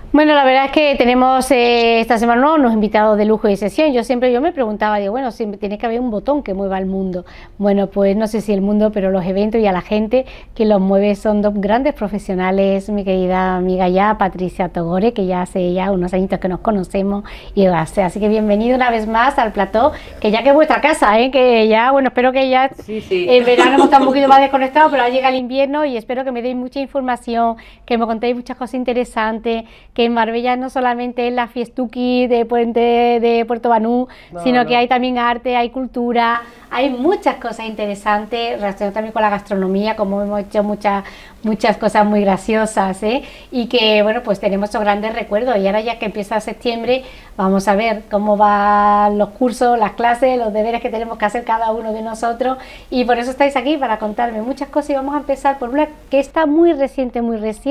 Bueno, la verdad es que tenemos esta semana unos invitados de lujo y sesión. Yo me preguntaba, digo, bueno, siempre tiene que haber un botón que mueva el mundo. Bueno, pues no sé si el mundo, pero los eventos y a la gente que los mueve son dos grandes profesionales, mi querida amiga ya, Patricia Togore, que ya hace ya unos añitos que nos conocemos, y así que bienvenido una vez más al plató, que ya que es vuestra casa, que ya, bueno, espero que ya en verano hemos estado un poquito más desconectados, pero ahora llega el invierno y espero que me deis mucha información, que me contéis muchas cosas interesantes, que en Marbella no solamente es la fiestuki de Puente de Puerto Banú, sino que hay también arte, hay cultura, hay muchas cosas interesantes, relacionadas también con la gastronomía, como hemos hecho muchas cosas muy graciosas, y que bueno, pues tenemos esos grandes recuerdos. Y ahora ya que empieza septiembre, vamos a ver cómo van los cursos, las clases, los deberes que tenemos que hacer cada uno de nosotros, y por eso estáis aquí para contarme muchas cosas. Y vamos a empezar por una que está muy reciente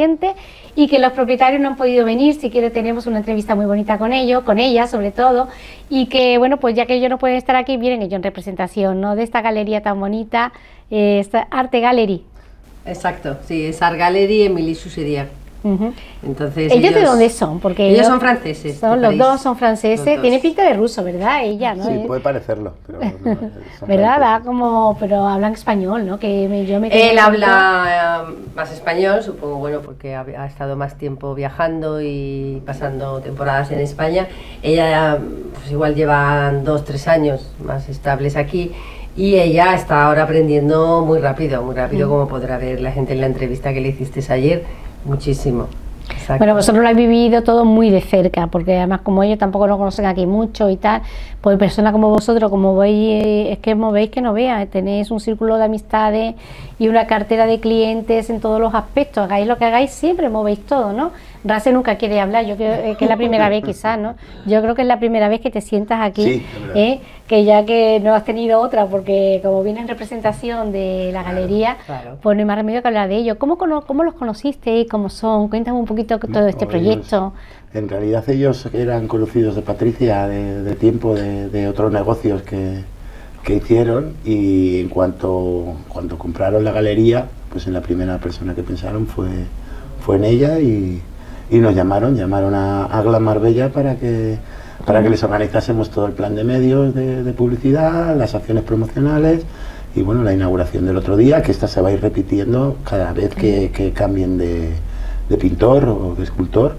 y que los propietarios no han podido venir. Si quiere tenemos una entrevista muy bonita con ellos, con ella sobre todo, y que bueno, pues ya que ellos no pueden estar aquí, vienen ellos en representación, ¿no?, de esta galería tan bonita, esta Arte Gallery. Exacto, sí, es Art Gallery Émilie Sucedier. Entonces ¿Ellos de dónde son? Porque ellos son franceses. Los dos son franceses. Tiene pinta de ruso, ¿verdad? Ella, ¿no? Sí, puede parecerlo, pero ¿verdad? Va como, pero hablan español, ¿no? Él habla más español, supongo, bueno, porque ha estado más tiempo viajando y pasando temporadas en España. Ella, pues igual llevan 2-3 años más estables aquí. Y ella está ahora aprendiendo muy rápido, como podrá ver la gente en la entrevista que le hiciste ayer, muchísimo. Exacto. Bueno, vosotros lo habéis vivido todo muy de cerca, porque además como ellos tampoco lo conocen aquí mucho y tal, pues personas como vosotros, como veis, es que movéis que no veas, tenéis un círculo de amistades y una cartera de clientes en todos los aspectos, hagáis lo que hagáis, siempre movéis todo, ¿no? Rase nunca quiere hablar, yo creo que es la primera vez quizás, ¿no? Yo creo que es la primera vez que te sientas aquí, sí, que ya que no has tenido otra, porque como viene en representación de la galería, pues no hay más remedio que hablar de ello. ¿Cómo los conociste? ¿Cómo son? Cuéntame un poquito todo este proyecto. En realidad ellos eran conocidos de Patricia de tiempo, de otros negocios que hicieron, y cuando compraron la galería, pues en la primera persona que pensaron fue en ella, y nos llamaron a Glam Marbella para que les organizásemos todo el plan de medios de publicidad, las acciones promocionales y bueno, la inauguración del otro día, que esta se va a ir repitiendo cada vez que cambien de pintor o de escultor.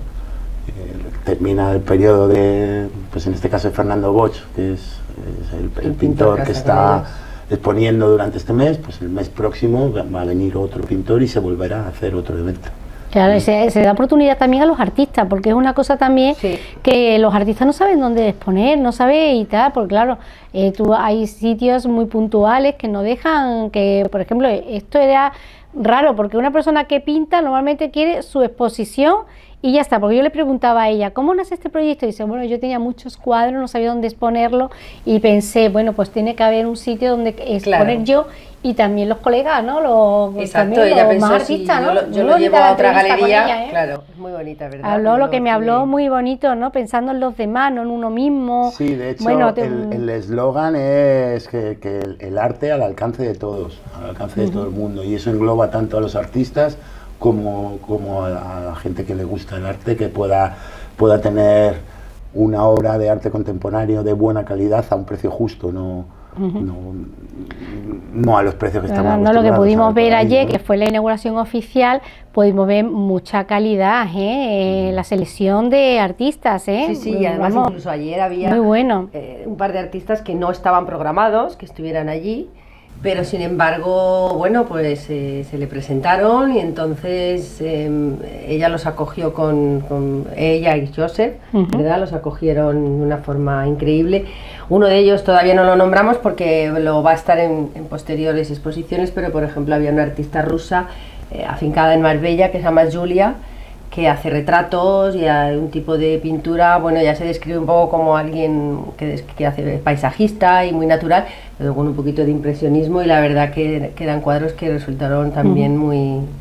Termina el periodo pues en este caso de Fernando Bosch, que es el pintor que está exponiendo durante este mes. Pues el mes próximo va a venir otro pintor y se volverá a hacer otro evento. Claro, se da oportunidad también a los artistas, porque es una cosa también que los artistas no saben dónde exponer, no saben y tal, porque claro, hay sitios muy puntuales que no dejan, que por ejemplo, esto era raro, porque una persona que pinta normalmente quiere su exposición y ya está, porque yo le preguntaba a ella, ¿cómo nace este proyecto? Y dice, bueno, yo tenía muchos cuadros, no sabía dónde exponerlo y pensé, bueno, pues tiene que haber un sitio donde exponer yo y también los colegas, ¿no? Exacto, ella pensó, más artistas, ¿no? Yo lo llevo a otra galería, claro, es muy bonita, ¿verdad? Habló lo que me habló muy bonito, ¿no? Pensando en los demás, no en uno mismo. Sí, de hecho, bueno, el eslogan es que el arte al alcance de todos, al alcance de todo el mundo, y eso engloba tanto a los artistas como a la gente que le gusta el arte, que pueda tener una obra de arte contemporáneo de buena calidad a un precio justo, no a los precios que estamos acostumbrados. Lo que pudimos ver ayer, que fue la inauguración oficial, pudimos ver mucha calidad, la selección de artistas, Sí, y además incluso ayer había muy bueno. Un par de artistas que no estaban programados, que estuvieran allí, pero sin embargo, bueno, pues se le presentaron y entonces ella los acogió ella y Joseph, ¿verdad? Los acogieron de una forma increíble. Uno de ellos todavía no lo nombramos porque lo va a estar en posteriores exposiciones, pero por ejemplo había una artista rusa afincada en Marbella que se llama Julia, que hace retratos y hay un tipo de pintura, bueno, ya se describe un poco como alguien que hace paisajista y muy natural, pero con un poquito de impresionismo, y la verdad que eran cuadros que resultaron también muy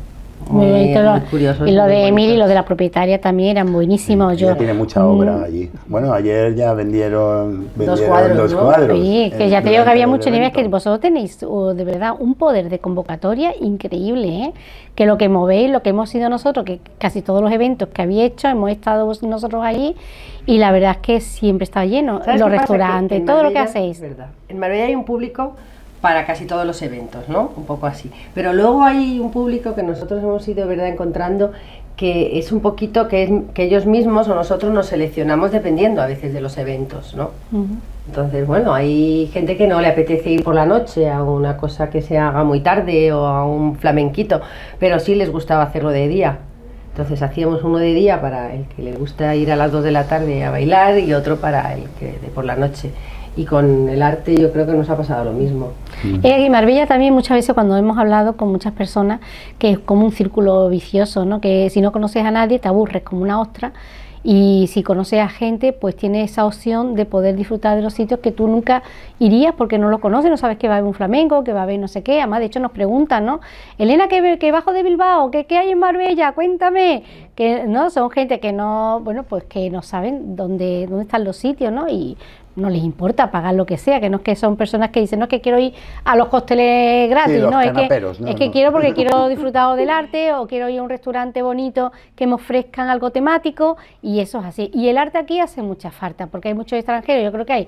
muy curiosos. Y lo de Emily y lo de la propietaria también eran buenísimos. Sí, ella tiene mucha obra allí. Bueno, ayer ya vendieron dos cuadros, ¿no? cuadros. Sí, que ya te digo que había mucho nivel, que vosotros tenéis de verdad un poder de convocatoria increíble, ¿eh? Que lo que movéis, lo que hemos sido nosotros, que casi todos los eventos que había hecho, hemos estado nosotros allí y la verdad es que siempre está lleno, los restaurantes, todo lo que hacéis. Verdad. En Marbella hay un público para casi todos los eventos, ¿no? Un poco así. Pero luego hay un público que nosotros hemos ido, ¿verdad?, encontrando, que es un poquito que ellos mismos o nosotros nos seleccionamos dependiendo a veces de los eventos, ¿no? Entonces, bueno, hay gente que no le apetece ir por la noche a una cosa que se haga muy tarde o a un flamenquito, pero sí les gustaba hacerlo de día. Entonces hacíamos uno de día para el que le gusta ir a las 2 de la tarde a bailar y otro para el que de por la noche. Y con el arte yo creo que nos ha pasado lo mismo. Y Marbella también muchas veces cuando hemos hablado con muchas personas que es como un círculo vicioso, ¿no? Que si no conoces a nadie te aburres como una ostra y si conoces a gente pues tienes esa opción de poder disfrutar de los sitios que tú nunca irías porque no lo conoces, no sabes que va a haber un flamenco, que va a haber no sé qué. Además de hecho nos preguntan, ¿no? Elena, que bajo de Bilbao, ¿qué hay en Marbella? Cuéntame. Que no son gente que no, bueno, pues que no saben dónde están los sitios, ¿no? Y no les importa pagar lo que sea, que no es que son personas que dicen, no es que quiero ir a los cócteles gratis, sí, no, es que quiero porque quiero disfrutar del arte o quiero ir a un restaurante bonito que me ofrezcan algo temático y eso es así. Y el arte aquí hace mucha falta porque hay muchos extranjeros, yo creo que hay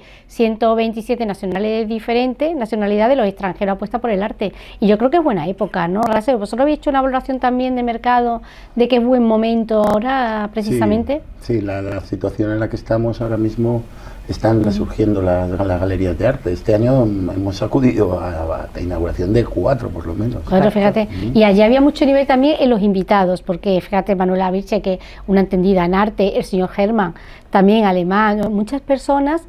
127 nacionalidades diferentes, nacionalidades, los extranjeros apuestan por el arte y yo creo que es buena época, ¿no? ¿Vosotros habéis hecho una valoración también de mercado, de que es buen momento ahora precisamente? Sí, la situación en la que estamos ahora mismo están resurgiendo las galerías de arte. Este año hemos acudido a la inauguración de 4 por lo menos. Claro, fíjate, y allí había mucho nivel también en los invitados, porque fíjate Manuela Virche, que una entendida en arte, el señor Germán, también alemán, muchas personas,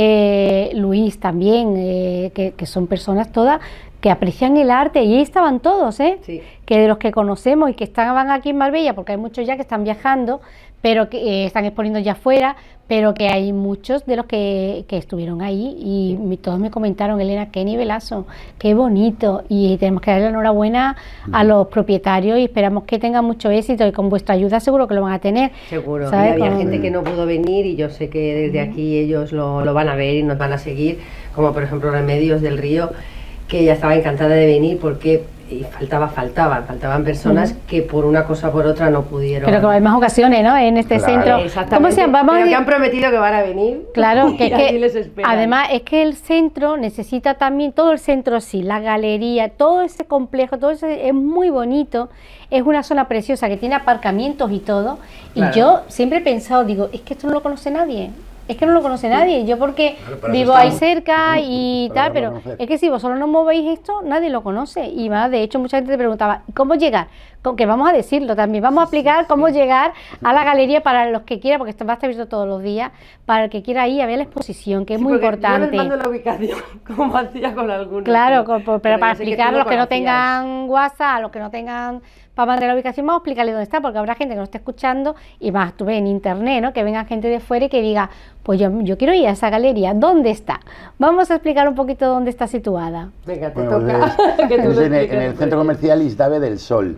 Luis también, que son personas todas que aprecian el arte y ahí estaban todos, sí. Que de los que conocemos y que estaban aquí en Marbella, porque hay muchos ya que están viajando, pero que están exponiendo ya afuera, pero que hay muchos de los que estuvieron ahí y todos me comentaron, Elena, qué nivelazo, qué bonito, y tenemos que darle la enhorabuena a los propietarios y esperamos que tengan mucho éxito y con vuestra ayuda seguro que lo van a tener. Seguro, y había gente que no pudo venir y yo sé que desde aquí ellos lo van a ver y nos van a seguir, como por ejemplo Remedios del Río, que ella estaba encantada de venir porque faltaban personas que por una cosa o por otra no pudieron. Pero que hay más ocasiones, ¿no? En este centro. ¿Cómo se llama? Pero que han prometido que van a venir. Claro, que, aquí les esperan. Además es que el centro necesita también, todo el centro sí, la galería, todo ese complejo, todo ese es muy bonito, es una zona preciosa que tiene aparcamientos y todo. Claro. Y yo siempre he pensado, digo, es que esto no lo conoce nadie. Es que no lo conoce nadie, yo porque vivo ahí cerca y tal, pero es que si vosotros no movéis esto, nadie lo conoce. Y más, de hecho, mucha gente te preguntaba, ¿cómo llegar? Que vamos a decirlo también, vamos a explicar cómo llegar a la galería para los que quieran, porque esto va a estar abierto todos los días, para el que quiera ir a ver la exposición, que es muy importante. Yo les mando la ubicación, como hacía con algunos. Claro, pero para explicar a los que no tengan WhatsApp, a los que no tengan para mandar la ubicación, vamos a explicarle dónde está, porque habrá gente que no esté escuchando y más, tú ves en internet, ¿no? Que venga gente de fuera y que diga, pues yo quiero ir a esa galería, ¿dónde está? Vamos a explicar un poquito dónde está situada. Venga, te toca. En el centro comercial Isdave del Sol.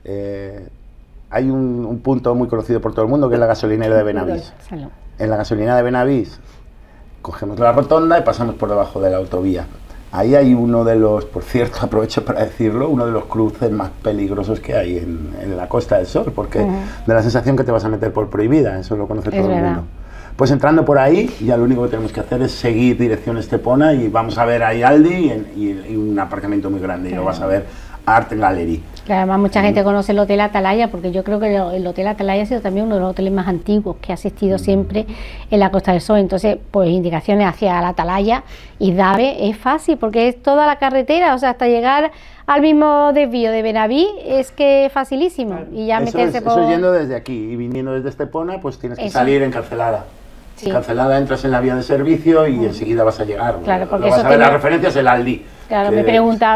Hay un punto muy conocido por todo el mundo que es la gasolinera de Benavís. En la gasolinera de Benavís cogemos la rotonda y pasamos por debajo de la autovía. Ahí hay uno de los, por cierto, aprovecho para decirlo, uno de los cruces más peligrosos que hay en la Costa del Sol, porque da la sensación que te vas a meter por prohibida, eso lo conoce todo el mundo. Pues entrando por ahí, ya lo único que tenemos que hacer es seguir dirección Estepona y vamos a ver ahí Aldi y un aparcamiento muy grande, y lo vas a ver Art Gallery. Claro, además mucha gente conoce el Hotel Atalaya, porque yo creo que el Hotel Atalaya ha sido también uno de los hoteles más antiguos que ha existido siempre en la Costa del Sol. Entonces, pues indicaciones hacia la Atalaya y Dave es fácil, porque es toda la carretera, o sea, hasta llegar al mismo desvío de Benavís es que es facilísimo. Claro. Y ya meterse por... Eso yendo desde aquí y viniendo desde Estepona, pues tienes que salir en Carcelada. Sí. Carcelada, entras en la vía de servicio y enseguida vas a llegar. Claro, porque vas a ver las referencias, el Aldi. Claro, me preguntaba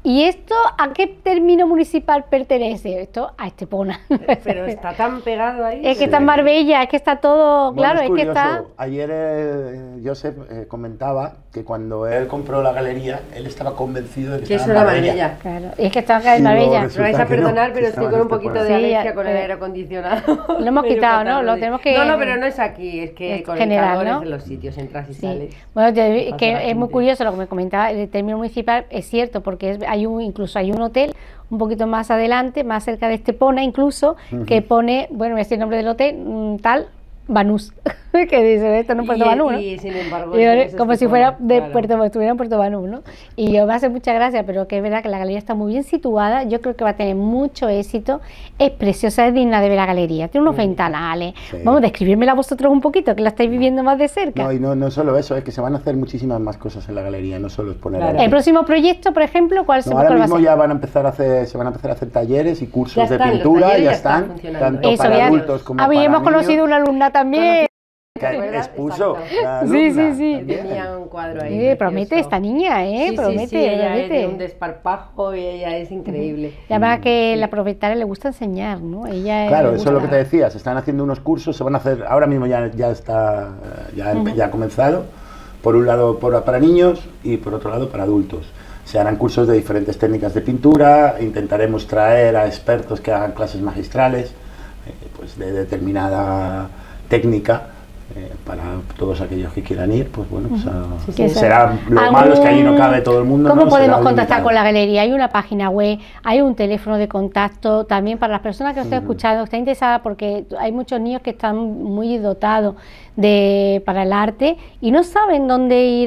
¿Y esto a qué término municipal pertenece? Esto a Estepona. Pero está tan pegado ahí. Es que está en Marbella, es que está todo, Bueno, claro, es es que curioso. está... Ayer Josep comentaba que cuando él compró la galería, él estaba convencido de que Que eso estaba era en Marbella. Marbella. Claro, es que está acá en Y luego Marbella. resulta Me vais a que no, perdonar, que pero estoy estaba con en un poquito de Estepona. Sí, alergia con el aire acondicionado. Lo hemos Medio quitado, ¿no? catarro Lo de- tenemos que... No, pero no es aquí, es que Es con general, el calor ¿no? es en los sitios, entras y Sí. sales. Bueno, Pasa que la es muy gente. curioso lo que me comentaba, el término municipal es cierto, porque incluso hay un hotel un poquito más adelante, más cerca de Estepona incluso, que pone, bueno, me decir el nombre del hotel, tal, Banús, que dice, esto no es Puerto Banús, ¿no? Y sin embargo, Y es como si Estepona, fuera de claro. Puerto, estuviera en Puerto Banús, ¿no? Y yo me hace mucha gracia, pero que es verdad que la galería está muy bien situada, yo creo que va a tener mucho éxito, es preciosa, es digna de ver la galería, tiene unos ventanales, Sí. vamos, describírmela vosotros un poquito, que la estáis viviendo más de cerca. No, y no solo eso, es que se van a hacer muchísimas más cosas en la galería, no solo es poner Claro. arte. El próximo proyecto, por ejemplo, ¿cuál No, ahora va a mismo ser? ya van a empezar a hacer, se van a empezar a hacer talleres y cursos Ya de están, los pintura, talleres ya ya están están, funcionando. tanto Eso, para ya- adultos como Habíamos para niños. conocido una alumna también. Que ¿Recuerdas? expuso Exacto. la Sí, alumna sí. también. Tenía un cuadro ahí. Promete precioso. esta niña, Sí, promete, sí, ella promete. es de un desparpajo y ella es increíble. Y además que Sí. la propietaria le gusta enseñar, ¿no? Ella Claro, le eso es lo que gusta- te decía, se están haciendo unos cursos, se van a hacer, ahora mismo ya está, ya ha comenzado, por un lado para niños y por otro lado para adultos. Se harán cursos de diferentes técnicas de pintura, intentaremos traer a expertos que hagan clases magistrales, pues de determinada técnica, para todos aquellos que quieran ir, pues bueno, pues Sí, será, lo malo es que allí no cabe todo el mundo. ¿Cómo ¿no? podemos Será contactar limitado. con la galería? Hay una página web, hay un teléfono de contacto, también para las personas que nos estén escuchando, está interesada porque hay muchos niños que están muy dotados para el arte y no saben dónde ir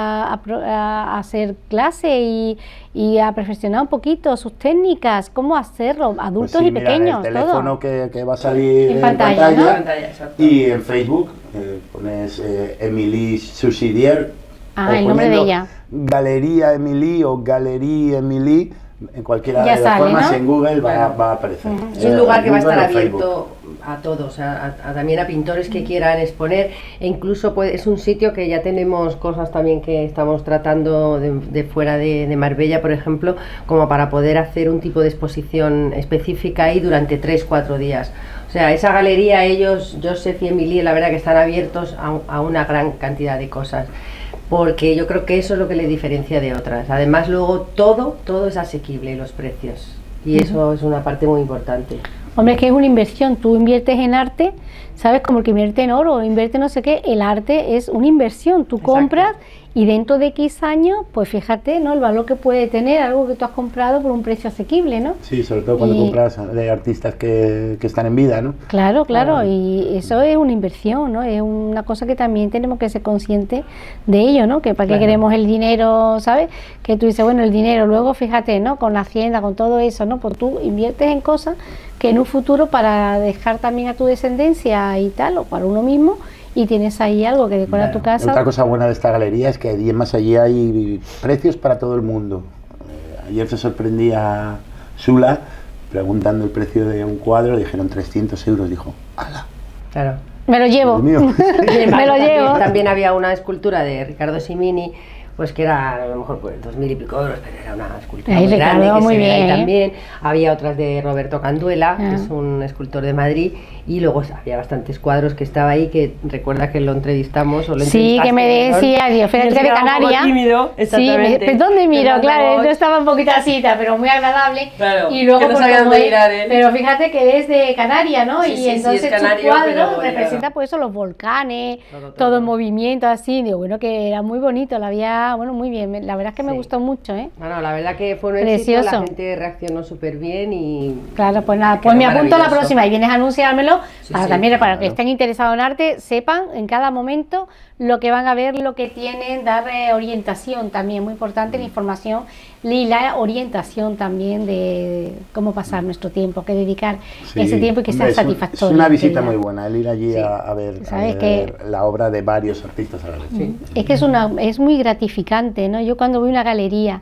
a hacer clase y a perfeccionar un poquito sus técnicas, cómo hacerlo, adultos Pues sí, y mira, pequeños, el teléfono todo. que va a salir En en pantalla, ¿no? Pantalla, exacto. Y en Facebook pones Emily Subsidier. Ah, o el nombre de poniendo ella. Galería Emily o Galería Emily, en cualquiera Ya de las sale, formas ¿no? en Google Claro. va a aparecer. Es un lugar que va a estar en Facebook. abierto a todos, también a pintores que quieran exponer, e incluso es un sitio que ya tenemos cosas también que estamos tratando de fuera de Marbella, por ejemplo, como para poder hacer un tipo de exposición específica ahí durante 3-4 días. O sea, esa galería, ellos, Joseph y Emily, la verdad que están abiertos a una gran cantidad de cosas, porque yo creo que eso es lo que le diferencia de otras. Además, luego todo es asequible, los precios, y eso es una parte muy importante. Hombre, es que es una inversión, tú inviertes en arte, ¿sabes? Como el que invierte en oro, invierte no sé qué, el arte es una inversión, tú Exacto. compras y dentro de X años, pues fíjate, ¿no? El valor que puede tener algo que tú has comprado por un precio asequible, ¿no? Sí, sobre todo cuando Y- compras de artistas que están en vida, ¿no? Claro, claro, Ah. y eso es una inversión, ¿no? Es una cosa que también tenemos que ser conscientes de ello, ¿no? Que para qué Claro. queremos el dinero, ¿sabes? Que tú dices, bueno, el dinero, luego fíjate, ¿no? Con la hacienda, con todo eso, ¿no? Pues tú inviertes en cosas que en un futuro para dejar también a tu descendencia y tal, o para uno mismo, y tienes ahí algo que decora tu casa. Otra cosa buena de esta galería es que además allí hay precios para todo el mundo. Ayer se sorprendía Sula preguntando el precio de un cuadro, le dijeron 300 euros, dijo, ¡hala! Claro. Me lo llevo. Dios mío. Me lo llevo. También había una escultura de Ricardo Simini, pues que era a lo mejor pues, 2000 y pico euros, pero era una escultura Ay, muy Ricardo, grande que muy se ve ahí bien, ¿eh? también. Había otras de Roberto Canduela, Ah. que es un escultor de Madrid, y luego había bastantes cuadros que estaba ahí, que recuerda que lo entrevistamos o lo Sí, que me decía, Dios, fíjate de Canarias. Tímido, Sí, ¿pero ¿dónde miro? Claro, yo estaba un poquito asita, pero muy agradable. Claro, y luego que no pues, sabía como dónde es- mirar él. Pero fíjate que es de Canarias, ¿no? Sí, y sí, sí, entonces es su canario, cuadro pero representa pues eso, los volcanes, Todo, todo en todo. movimiento así. Digo, bueno, que era muy bonito, la había, bueno, muy bien. La verdad es que me Sí. gustó mucho, ¿eh? Bueno, la verdad que fue un éxito, Precioso. la gente reaccionó súper bien y... Claro, pues nada, quedó pues me apunto a la maravilloso. próxima y vienes a anunciármelo Sí, para sí, también para que claro. estén interesados en arte, sepan en cada momento lo que van a ver, lo que tienen, dar orientación también, muy importante la información y la orientación también de cómo pasar nuestro tiempo, que dedicar Sí, ese tiempo y que sea hombre, satisfactorio. Es una visita que muy ya- buena, el ir allí Sí. a ver, ¿Sabes ver la obra de varios artistas a la vez. Sí. Es que es muy gratificante, ¿no? Yo cuando voy a una galería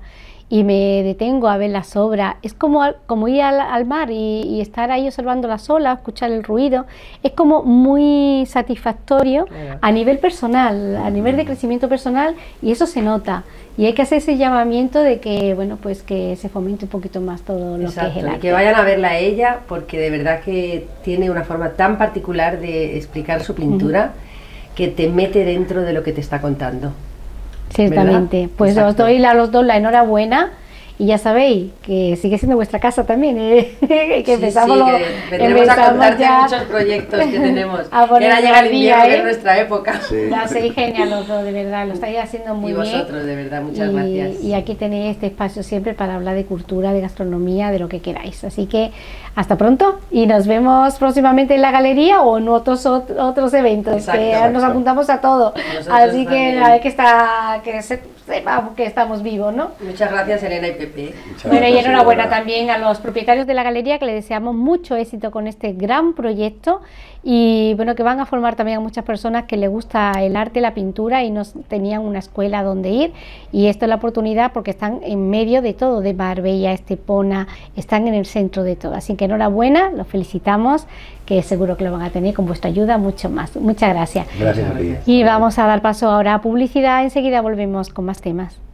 y me detengo a ver las obras, es como ir al mar y estar ahí observando las olas, escuchar el ruido, es como muy satisfactorio a nivel personal, a nivel de crecimiento personal, y eso se nota. Y hay que hacer ese llamamiento de que, bueno, pues que se fomente un poquito más todo lo que es el arte. Y que vayan a verla a ella, porque de verdad que tiene una forma tan particular de explicar su pintura que te mete dentro de lo que te está contando. Ciertamente. ¿Verdad? Pues os doy a los dos la enhorabuena. Y ya sabéis que sigue siendo vuestra casa también, que empezamos, que vendremos a contarte muchos proyectos que tenemos. Que ahora llega el invierno, que es nuestra época. Sí. Lo hacéis genial los dos, de verdad, lo estáis haciendo muy bien. Y vosotros, de verdad, muchas gracias. Y aquí tenéis este espacio siempre para hablar de cultura, de gastronomía, de lo que queráis. Así que hasta pronto y nos vemos próximamente en la galería o en otros eventos. Exacto, que nos apuntamos a todo. Nosotros así que hay que sepamos que estamos vivos, ¿no? Muchas gracias, Elena y Pepe. Bueno, y enhorabuena también a los propietarios de la galería, que le deseamos mucho éxito con este gran proyecto y bueno, que van a formar también a muchas personas que les gusta el arte, la pintura y no tenían una escuela donde ir, y esto es la oportunidad porque están en medio de todo, de Marbella, Estepona, están en el centro de todo, así que enhorabuena, los felicitamos, que seguro que lo van a tener con vuestra ayuda mucho más. Muchas gracias. Gracias a ti. Y vamos a dar paso ahora a publicidad, enseguida volvemos con más temas.